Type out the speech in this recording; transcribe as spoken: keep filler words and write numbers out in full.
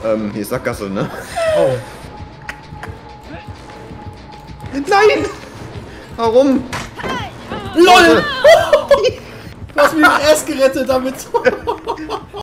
Ähm, hier ist Sackgasse, ne? Oh. Nein! Warum? LOL! Du hast mir den Ass gerettet damit.